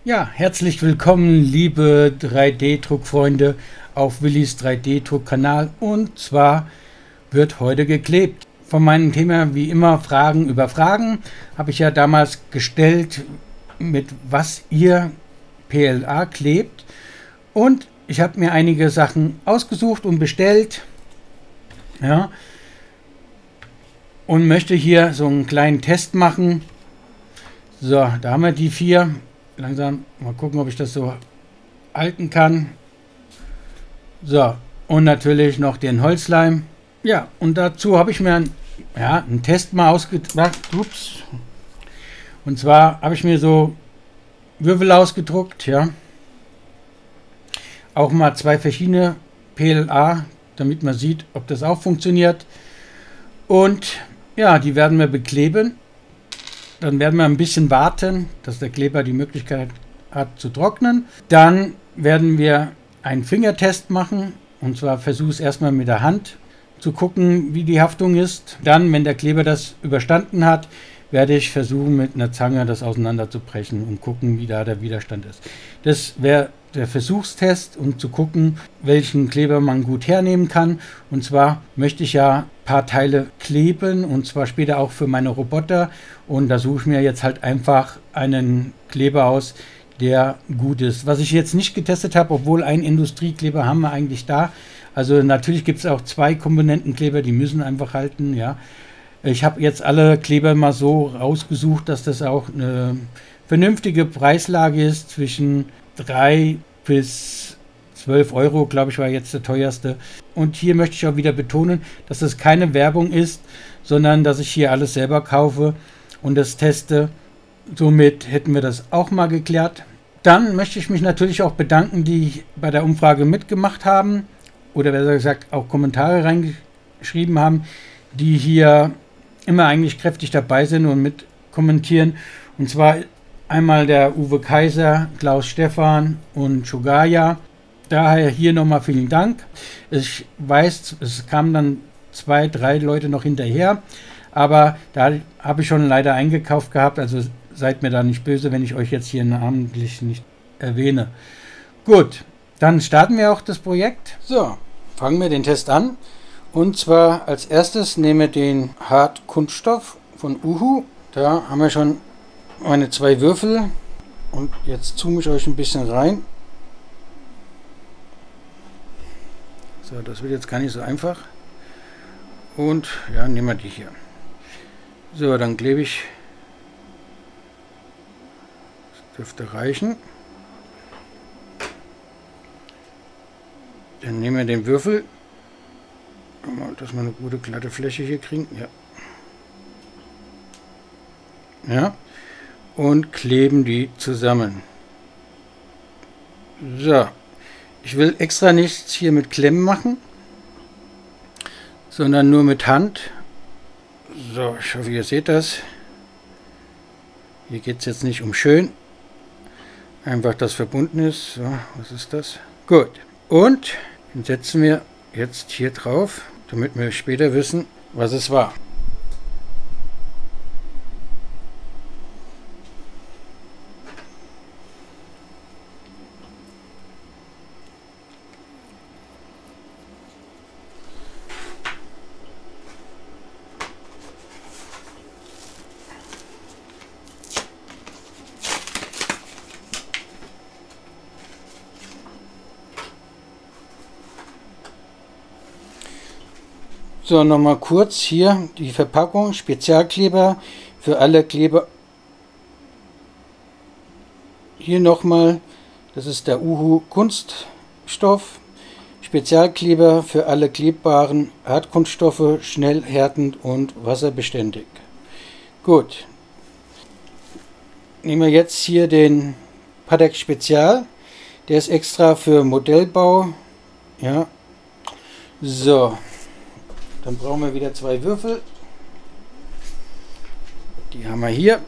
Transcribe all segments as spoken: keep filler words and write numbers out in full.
Ja, herzlich willkommen, liebe drei D-Druckfreunde auf Willis drei D-Druck-Kanal. Und zwar wird heute geklebt. Von meinem Thema wie immer Fragen über Fragen habe ich ja damals gestellt, mit was ihr P L A klebt. Und ich habe mir einige Sachen ausgesucht und bestellt. Ja. Und möchte hier so einen kleinen Test machen. So, da haben wir die vier. Langsam mal gucken, ob ich das so halten kann. So, und natürlich noch den Holzleim. Ja, und dazu habe ich mir ein, ja, einen Test mal ausgedacht. Ups. Und zwar habe ich mir so Würfel ausgedruckt, ja. Auch mal zwei verschiedene P L A, damit man sieht, ob das auch funktioniert. Und ja, die werden wir bekleben. Dann werden wir ein bisschen warten, dass der Kleber die Möglichkeit hat zu trocknen. Dann werden wir einen Fingertest machen. Und zwar versuche es erstmal mit der Hand zu gucken, wie die Haftung ist. Dann, wenn der Kleber das überstanden hat, werde ich versuchen, mit einer Zange das auseinanderzubrechen und gucken, wie da der Widerstand ist. Das wäre der Versuchstest, um zu gucken, welchen Kleber man gut hernehmen kann. Und zwar möchte ich ja ein paar Teile kleben, und zwar später auch für meine Roboter. Und da suche ich mir jetzt halt einfach einen Kleber aus, der gut ist. Was ich jetzt nicht getestet habe, obwohl einen Industriekleber haben wir eigentlich da. Also natürlich gibt es auch zwei Komponentenkleber, die müssen einfach halten, ja. Ich habe jetzt alle Kleber mal so rausgesucht, dass das auch eine vernünftige Preislage ist, zwischen drei bis zwölf Euro, glaube ich, war jetzt der teuerste. Und hier möchte ich auch wieder betonen, dass das keine Werbung ist, sondern dass ich hier alles selber kaufe und das teste. Somit hätten wir das auch mal geklärt. Dann möchte ich mich natürlich auch bedanken, die bei der Umfrage mitgemacht haben oder besser gesagt auch Kommentare reingeschrieben haben, die hier immer eigentlich kräftig dabei sind und mit kommentieren. Und zwar einmal der Uwe Kaiser, Klaus Stefan und Shugaya. Daher hier nochmal vielen Dank. Ich weiß, es kamen dann zwei, drei Leute noch hinterher, aber da habe ich schon leider eingekauft gehabt, also seid mir da nicht böse, wenn ich euch jetzt hier namentlich nicht erwähne. Gut, dann starten wir auch das Projekt. So, fangen wir den Test an. Und zwar als erstes nehmen wir den Hartkunststoff von Uhu. Da haben wir schon meine zwei Würfel. Und jetzt zoome ich euch ein bisschen rein. So, das wird jetzt gar nicht so einfach. Und ja, nehmen wir die hier. So, dann klebe ich. Das dürfte reichen. Dann nehmen wir den Würfel. Dass wir eine gute glatte Fläche hier kriegen. Ja. Ja. Und kleben die zusammen. So. Ich will extra nichts hier mit Klemmen machen, sondern nur mit Hand. So, ich hoffe, ihr seht das. Hier geht es jetzt nicht um schön. Einfach, dass verbunden ist. So, was ist das? Gut. Und den setzen wir jetzt hier drauf, damit wir später wissen, was es war. So, nochmal kurz hier die Verpackung, Spezialkleber für alle Kleber. Hier nochmal, das ist der Uhu Kunststoff, Spezialkleber für alle klebbaren Hartkunststoffe, schnell härtend und wasserbeständig. Gut, nehmen wir jetzt hier den Patek Spezial, der ist extra für Modellbau. Ja, so. Dann brauchen wir wieder zwei Würfel. Die haben wir hier.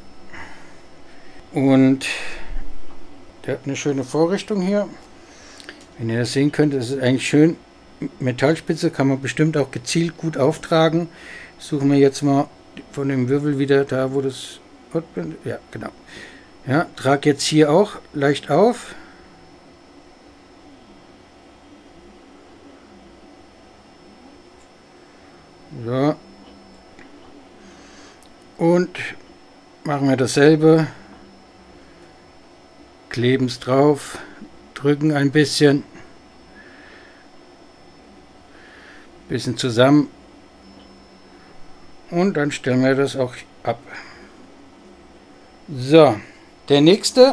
Und der hat eine schöne Vorrichtung hier. Wenn ihr das sehen könnt, ist es eigentlich schön. Metallspitze kann man bestimmt auch gezielt gut auftragen. Suchen wir jetzt mal von dem Würfel wieder da, wo das... Ja, genau. Ja, trage jetzt hier auch leicht auf. So. Und machen wir dasselbe. Kleben es drauf, drücken ein bisschen, bisschen zusammen und dann stellen wir das auch ab. So, der nächste.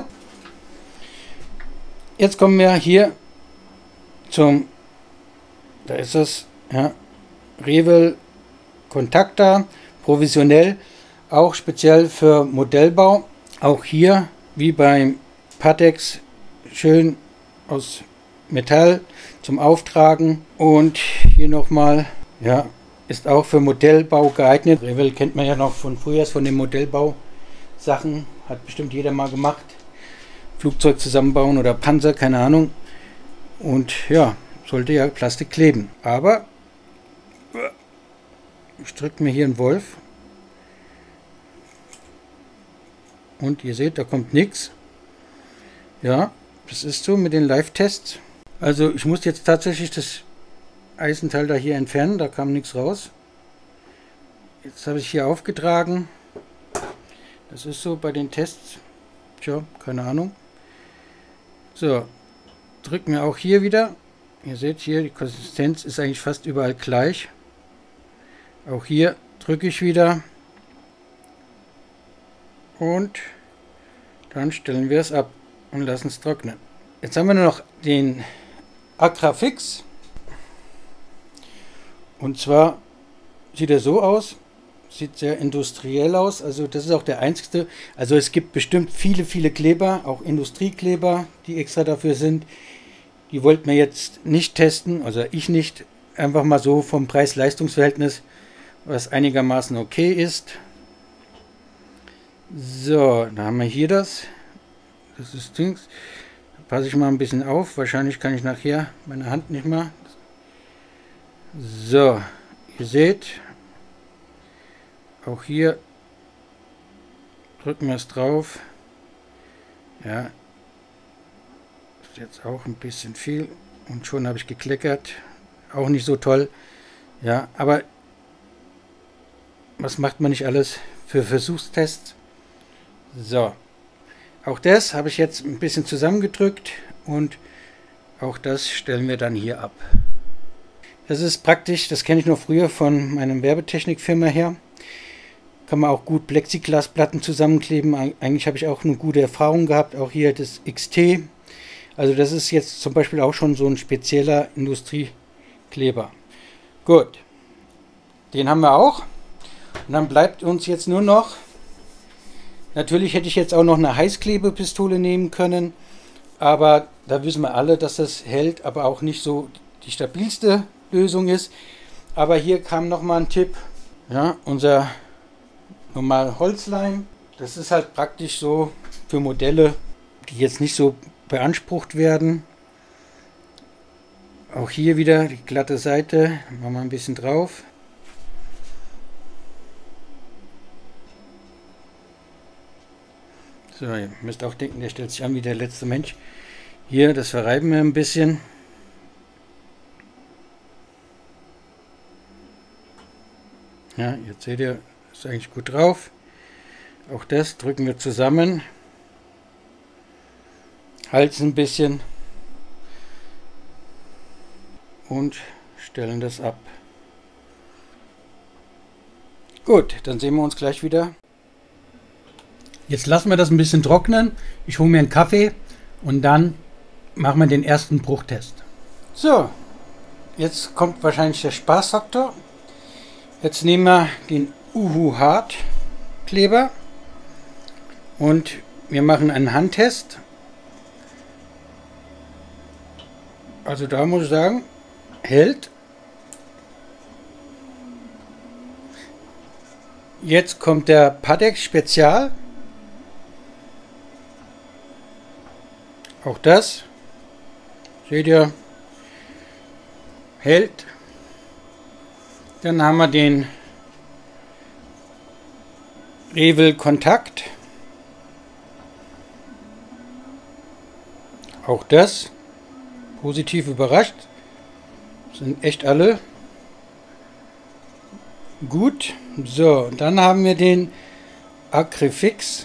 Jetzt kommen wir hier zum, da ist es, ja, Revell Contacta, professionell, auch speziell für Modellbau. Auch hier, wie beim Pattex, schön aus Metall zum Auftragen. Und hier nochmal, ja, ist auch für Modellbau geeignet. Revell kennt man ja noch von früher, von den Modellbau-Sachen. Hat bestimmt jeder mal gemacht. Flugzeug zusammenbauen oder Panzer, keine Ahnung. Und ja, sollte ja Plastik kleben. Aber ich drücke mir hier einen Wolf. Und ihr seht, da kommt nichts. Ja, das ist so mit den Live-Tests. Also ich muss jetzt tatsächlich das Eisenteil da hier entfernen, da kam nichts raus. Jetzt habe ich hier aufgetragen. Das ist so bei den Tests. Tja, keine Ahnung. So, drücken wir auch hier wieder. Ihr seht hier, die Konsistenz ist eigentlich fast überall gleich. Auch hier drücke ich wieder. Und dann stellen wir es ab und lassen es trocknen. Jetzt haben wir nur noch den Agrafix. Und zwar sieht er so aus. Sieht sehr industriell aus. Also das ist auch der einzige. Also es gibt bestimmt viele, viele Kleber, auch Industriekleber, die extra dafür sind. Die wollten wir jetzt nicht testen, also ich nicht. Einfach mal so vom Preis-Leistungs-Verhältnis, was einigermaßen okay ist. So, da haben wir hier das. Das ist Dings. Da passe ich mal ein bisschen auf. Wahrscheinlich kann ich nachher meine Hand nicht mehr. So, ihr seht, auch hier drücken wir es drauf. Ja, ist jetzt auch ein bisschen viel und schon habe ich gekleckert. Auch nicht so toll. Ja, aber was macht man nicht alles für Versuchstests? So, auch das habe ich jetzt ein bisschen zusammengedrückt und auch das stellen wir dann hier ab. Das ist praktisch, das kenne ich noch früher von meiner Werbetechnikfirma her. Kann man auch gut Plexiglasplatten zusammenkleben. Eigentlich habe ich auch eine gute Erfahrung gehabt, auch hier das X T. Also das ist jetzt zum Beispiel auch schon so ein spezieller Industriekleber. Gut, den haben wir auch. Und dann bleibt uns jetzt nur noch, natürlich hätte ich jetzt auch noch eine Heißklebepistole nehmen können, aber da wissen wir alle, dass das hält, aber auch nicht so die stabilste Lösung ist. Aber hier kam noch mal ein Tipp, ja, unser normal Holzleim, das ist halt praktisch so für Modelle, die jetzt nicht so beansprucht werden. Auch hier wieder die glatte Seite, machen wir ein bisschen drauf. So, ihr müsst auch denken, der stellt sich an wie der letzte Mensch. Hier, das verreiben wir ein bisschen. Ja, jetzt seht ihr, ist eigentlich gut drauf. Auch das drücken wir zusammen. Halten ein bisschen. Und stellen das ab. Gut, dann sehen wir uns gleich wieder. Jetzt lassen wir das ein bisschen trocknen. Ich hole mir einen Kaffee und dann machen wir den ersten Bruchtest. So, jetzt kommt wahrscheinlich der Spaßfaktor. Jetzt nehmen wir den Uhu Hard Kleber und wir machen einen Handtest. Also da muss ich sagen, hält. Jetzt kommt der Pattex Spezial. Auch das, seht ihr, hält. Dann haben wir den Revell Kontakt. auch das positiv überrascht. Sind echt alle gut. So, und dann haben wir den Acrifix.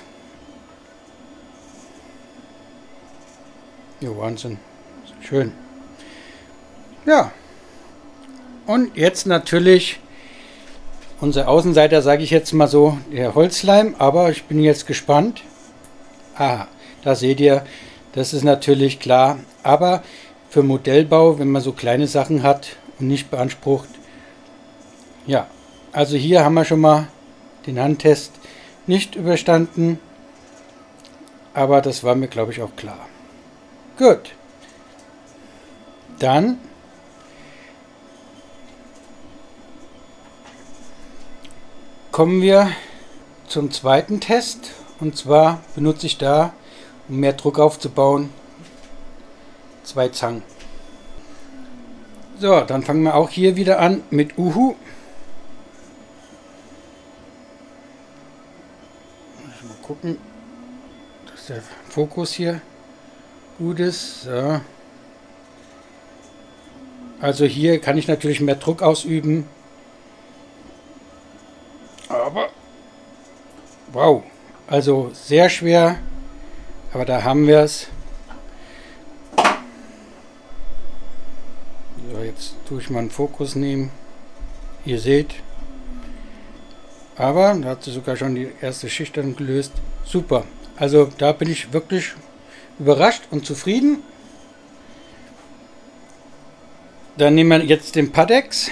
Ja, Wahnsinn. Schön. Ja. Und jetzt natürlich unser Außenseiter, sage ich jetzt mal so, der Holzleim. Aber ich bin jetzt gespannt. Ah, da seht ihr, das ist natürlich klar. Aber für Modellbau, wenn man so kleine Sachen hat und nicht beansprucht. Ja, also hier haben wir schon mal den Handtest nicht überstanden. Aber das war mir, glaube ich, auch klar. Gut. Dann kommen wir zum zweiten Test. Und zwar benutze ich da, um mehr Druck aufzubauen, zwei Zangen. So, dann fangen wir auch hier wieder an mit Uhu. Mal gucken, dass der Fokus hier gut ist. So. Also hier kann ich natürlich mehr Druck ausüben. Aber wow, also sehr schwer. Aber da haben wir es. So, jetzt tue ich mal einen Fokus nehmen. Ihr seht. Aber da hat sie sogar schon die erste Schicht dann gelöst. Super. Also da bin ich wirklich überrascht und zufrieden. Dann nehmen wir jetzt den Padex.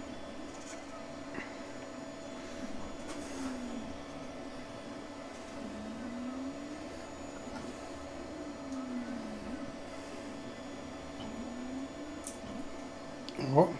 Oh.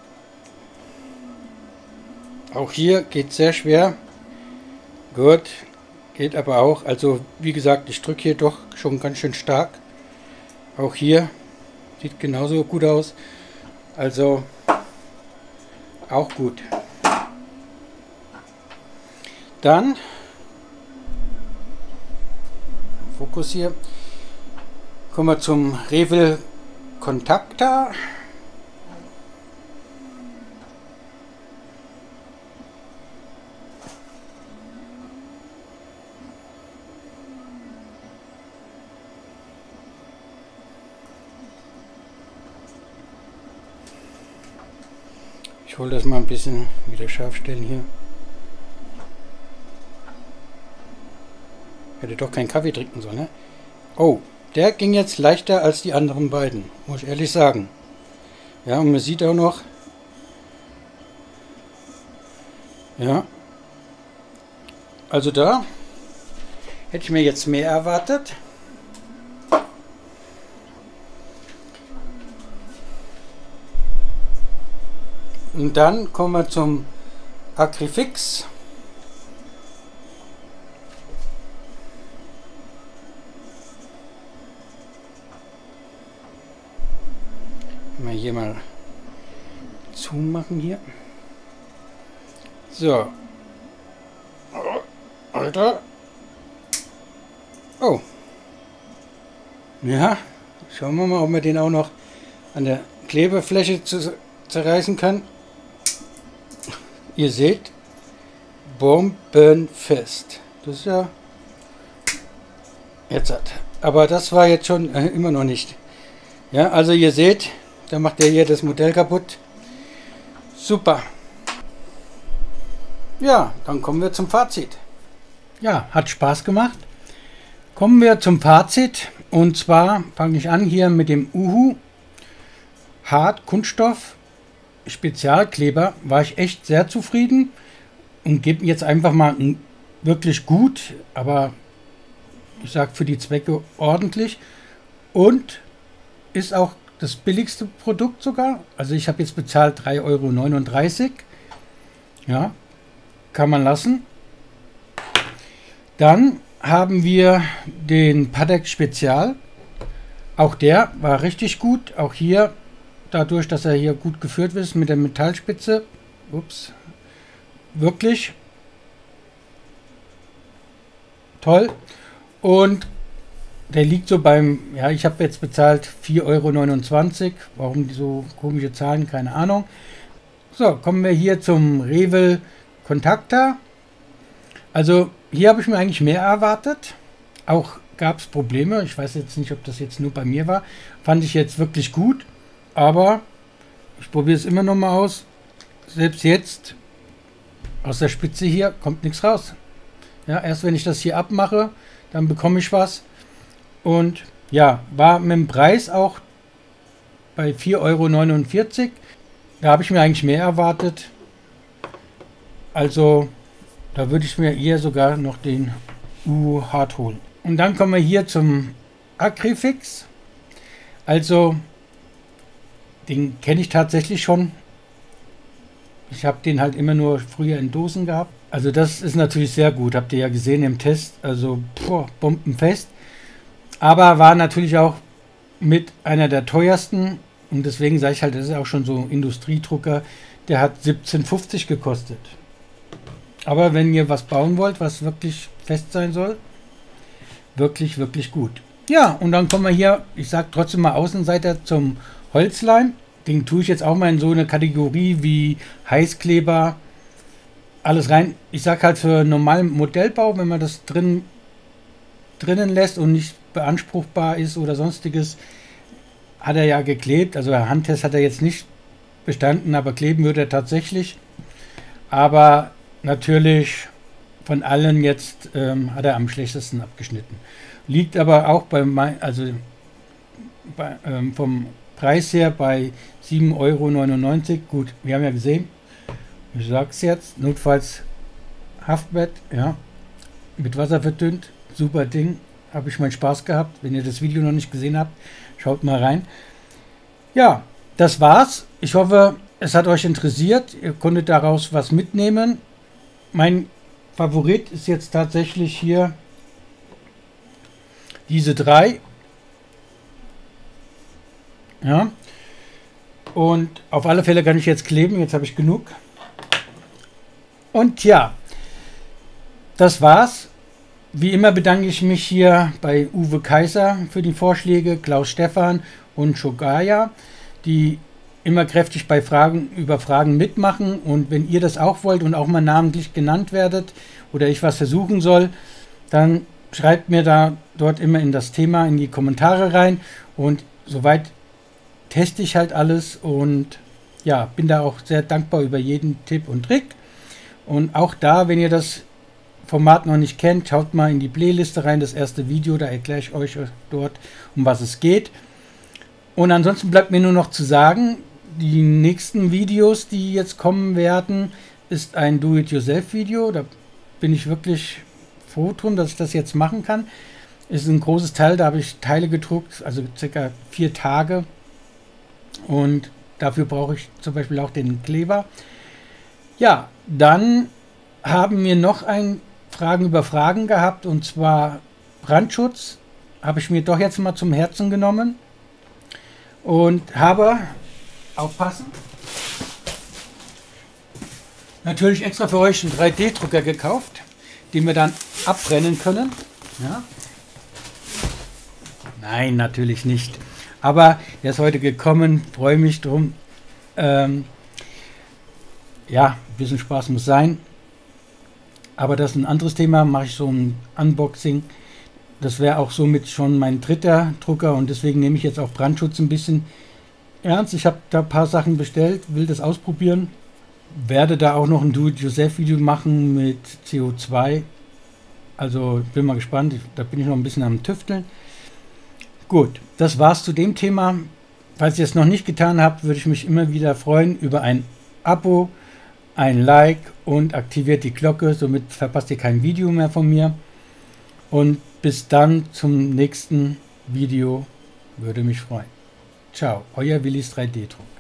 Auch hier geht sehr schwer. Gut, geht aber auch. Also wie gesagt, ich drücke hier doch schon ganz schön stark. Auch hier sieht genauso gut aus. Also auch gut. Dann Fokus hier. Kommen wir zum Revel Contacta. Ich hole das mal ein bisschen wieder scharf stellen hier. Hätte doch keinen Kaffee trinken sollen, ne? Oh, der ging jetzt leichter als die anderen beiden, muss ich ehrlich sagen. Ja, und man sieht auch noch, ja, also da hätte ich mir jetzt mehr erwartet. Und dann kommen wir zum Acrifix. Mal hier mal zumachen hier. So. Oh, Alter. Oh. Ja, schauen wir mal, ob wir den auch noch an der Klebefläche zu, zerreißen können. Ihr seht, bombenfest. Das ist ja jetzt hat. Aber das war jetzt schon äh, immer noch nicht. Ja, also ihr seht, da macht er hier das Modell kaputt. Super. Ja, dann kommen wir zum Fazit. Ja, hat Spaß gemacht. Kommen wir zum Fazit. Und zwar fange ich an hier mit dem Uhu Hart Kunststoff Spezialkleber. War ich echt sehr zufrieden und gebe jetzt einfach mal ein wirklich gut, aber ich sage für die Zwecke ordentlich und ist auch das billigste Produkt sogar. Also ich habe jetzt bezahlt drei Euro neununddreißig. Ja, kann man lassen. Dann haben wir den Padex Spezial. Auch der war richtig gut. Auch hier, dadurch, dass er hier gut geführt ist mit der Metallspitze. Ups. Wirklich toll. Und der liegt so beim, ja, ich habe jetzt bezahlt vier Euro neunundzwanzig. Warum die so komische Zahlen, keine Ahnung. So, kommen wir hier zum Revel Contacta. Also hier habe ich mir eigentlich mehr erwartet. Auch gab es Probleme. Ich weiß jetzt nicht, ob das jetzt nur bei mir war. Fand ich jetzt wirklich gut. Aber ich probiere es immer noch mal aus. Selbst jetzt aus der Spitze hier kommt nichts raus. Ja, erst wenn ich das hier abmache, dann bekomme ich was. Und ja, war mit dem Preis auch bei vier Euro neunundvierzig. Da habe ich mir eigentlich mehr erwartet. Also da würde ich mir eher sogar noch den U Hard holen. Und dann kommen wir hier zum Acrifix. Also den kenne ich tatsächlich schon. Ich habe den halt immer nur früher in Dosen gehabt. Also das ist natürlich sehr gut. Habt ihr ja gesehen im Test. Also boah, bombenfest. Aber war natürlich auch mit einer der teuersten. Und deswegen sage ich halt, das ist auch schon so ein Industriedrucker. Der hat siebzehn fünfzig gekostet. Aber wenn ihr was bauen wollt, was wirklich fest sein soll, wirklich, wirklich gut. Ja, und dann kommen wir hier, ich sage trotzdem mal Außenseiter zum Holzleim. Den tue ich jetzt auch mal in so eine Kategorie wie Heißkleber. Alles rein. Ich sage halt für normalen Modellbau, wenn man das drin, drinnen lässt und nicht beanspruchbar ist oder sonstiges, hat er ja geklebt. Also der Handtest hat er jetzt nicht bestanden, aber kleben würde er tatsächlich. Aber natürlich von allen jetzt ähm, hat er am schlechtesten abgeschnitten. Liegt aber auch bei mein, also bei, ähm, vom Preis her bei sieben Euro neunundneunzig. Gut, wir haben ja gesehen, ich sage es jetzt, notfalls Haftbett, ja, mit Wasser verdünnt, super Ding, habe ich meinen Spaß gehabt. Wenn ihr das Video noch nicht gesehen habt, schaut mal rein. Ja, das war's. Ich hoffe, es hat euch interessiert. Ihr konntet daraus was mitnehmen. Mein Favorit ist jetzt tatsächlich hier diese drei. Ja. Und auf alle Fälle kann ich jetzt kleben. Jetzt habe ich genug. Und ja, das war's. Wie immer bedanke ich mich hier bei Uwe Kaiser für die Vorschläge, Klaus Stephan und Shogaya, die immer kräftig bei Fragen über Fragen mitmachen. Und wenn ihr das auch wollt und auch mal namentlich genannt werdet oder ich was versuchen soll, dann schreibt mir da dort immer in das Thema in die Kommentare rein. Und soweit teste ich halt alles und ja, bin da auch sehr dankbar über jeden Tipp und Trick. Und auch da, wenn ihr das Format noch nicht kennt, schaut mal in die Playliste rein, das erste Video, da erkläre ich euch dort, um was es geht. Und ansonsten bleibt mir nur noch zu sagen, die nächsten Videos, die jetzt kommen werden, ist ein Do-it-yourself-Video. Da bin ich wirklich froh drum, dass ich das jetzt machen kann. Ist ein großes Teil, da habe ich Teile gedruckt, also circa vier Tage. Und dafür brauche ich zum Beispiel auch den Kleber. Ja, dann haben wir noch ein Fragen über Fragen gehabt, und zwar Brandschutz. Habe ich mir doch jetzt mal zum Herzen genommen und habe, aufpassen, natürlich extra für euch einen drei D Drucker gekauft, den wir dann abbrennen können. Ja. Nein, natürlich nicht. Aber der ist heute gekommen, freue mich drum. Ähm, ja, ein bisschen Spaß muss sein. Aber das ist ein anderes Thema, mache ich so ein Unboxing. Das wäre auch somit schon mein dritter Drucker und deswegen nehme ich jetzt auch Brandschutz ein bisschen ernst. Ich habe da ein paar Sachen bestellt, will das ausprobieren. Werde da auch noch ein Do-it-yourself-Video machen mit C O zwei. Also bin mal gespannt, da bin ich noch ein bisschen am Tüfteln. Gut, das war's zu dem Thema. Falls ihr es noch nicht getan habt, würde ich mich immer wieder freuen über ein Abo, ein Like und aktiviert die Glocke, somit verpasst ihr kein Video mehr von mir. Und bis dann zum nächsten Video, würde mich freuen. Ciao, euer Willis drei D Druck.